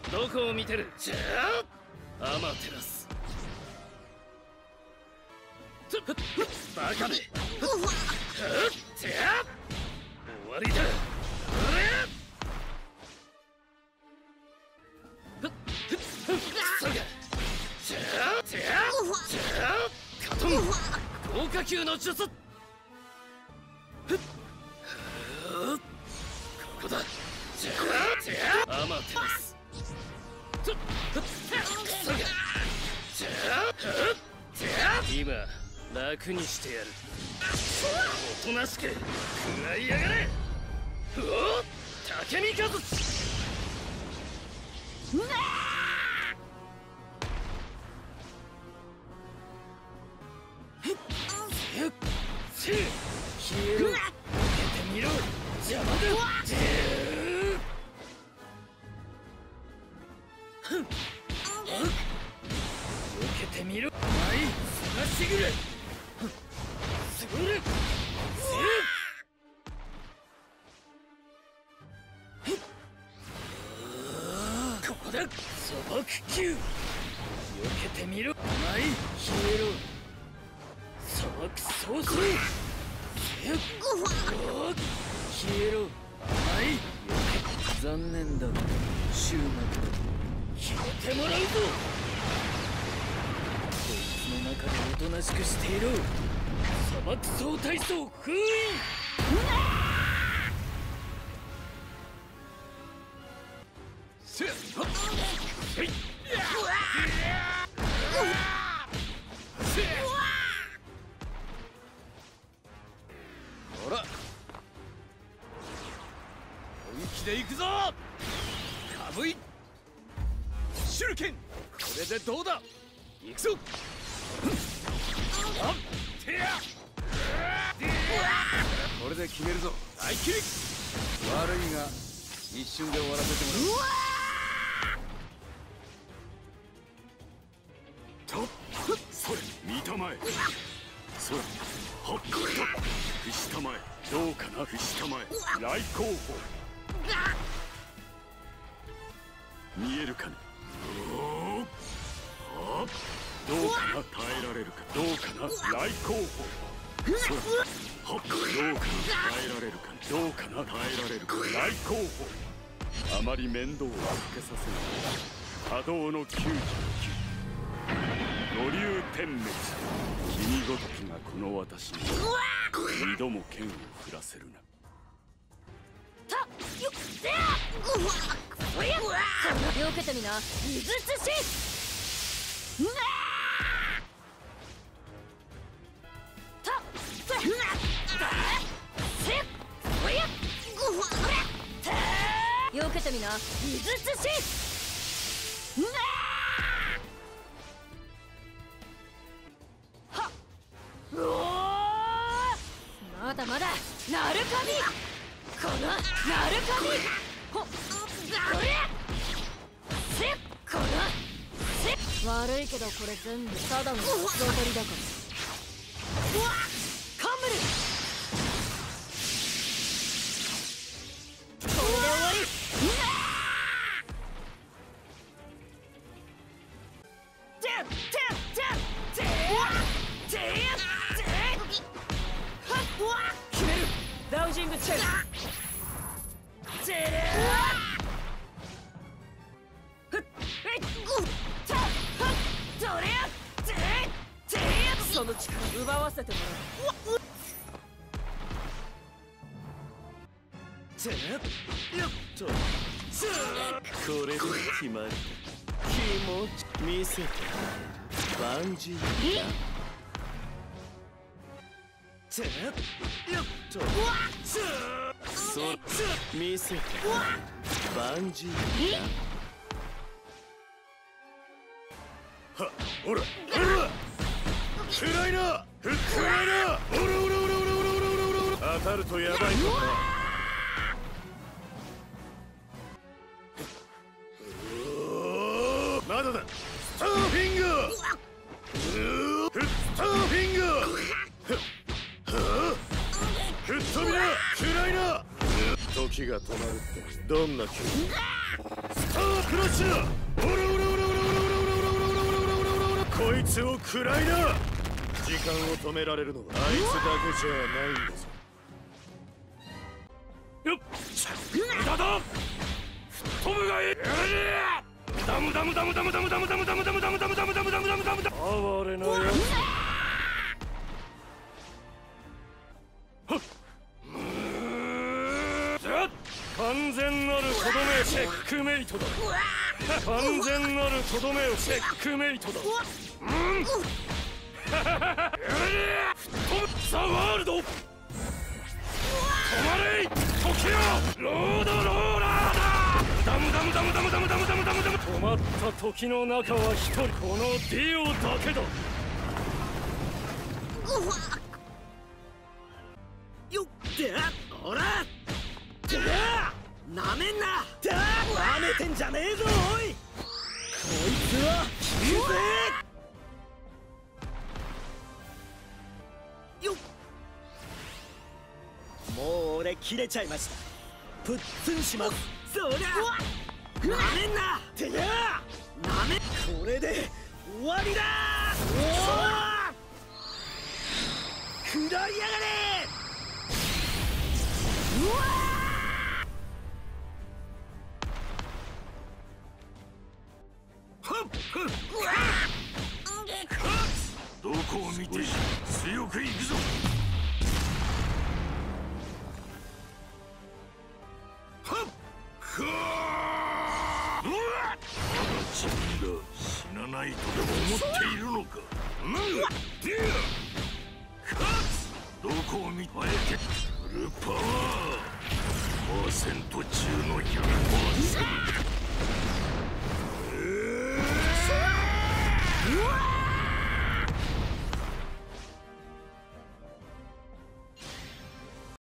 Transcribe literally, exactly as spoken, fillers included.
どこを見てる。じゃあアマテラス。バカめ。終わりだ。カトン豪華級の術。ここだ。アマテラス。今楽にしてやる。おとなしく食らいやがれ。おお竹見和消えろ。受けてみろ。邪魔だ。受けてみろ。はい探しぐれ。すぐれ。ここだ。砂漠級。避けてみろ。はい消えろ。砂漠早々。消えろ。はい残念だが終幕だ。消えてもらうぞ。こいつの中でおとなしくしていろ。砂漠総体操封印。せっせいほら本気で行くぞ。かぶい手裏剣。これでどうだ。行くぞ。これで決めるぞ。大切り。悪いが一瞬で終わらせてもらう。とそれ見たまえ。それはっと伏したまえ。どうかな。伏したまえ。来候補見えるかね。どうかな。耐えられるか。どうかな。来候補そらはっどうかな。耐えられるか。どうかな。耐えられるか。来候補あまり面倒をかけさせない。波動のきゅうじゅうきゅう。五竜天滅。君ごときがこの私に二度も剣を振らせるな。よっせやこれやこの受けてみな。水寿司うわたせせこれやよけてみな。水寿司うわはっうおまだまだなるかみ。このなるかみ。ほっこれせっこのせっ悪いけどこれ全部ただの人取りだから。うわっカムルこれで終わり。うわててててててうわ決める。ダウジングチェルてれふっえったはっどれやててその力奪わせてもらう。てよっとこれで決まり。気持ち見せてバンジーだ。てよっとそう見せてバンジーだ。はっおらおら暗いな暗いな。おらおらおらおらおらおらおら当たるとやばいぞ。まだだ。スターフィンガースターフィンガー吹っ飛びな暗いな。時が止まるってどんな気分。スタさあクラッシュだ。オラオラオラオラオラオラオラオラオラオラオラ、こいつを食らいな。時間を止められるのはあいつだけじゃないんだぞ。よっ、無駄だ。飛ぶがいい。ダムダムダムダムダムダムダムダムダムダムダムダムダムダムダムダムダム。哀れなやつ。完全なるとどめチェックメイトだ。完全なるとどめをチェックメイトだ。うんザ・ワールド止まれ時よロードローラーだ。ダムダムダムダムダムダムダムダムダム。止まった時の中は一人、このディオだけだ。 よっでおらなめんな。なめてんじゃねえぞおい。こいつは切るぜ。よっ、もう俺切れちゃいました。プッツンします。そりゃなめんなてやなめ。これで終わりだ。おお食らいやがれ。うわどこを見て強くいくぞ。はっはあ、まだ自分が死なないとでも思っているのか。なんだディアどこを見てフルパワーパーセント中のひゃくパーセン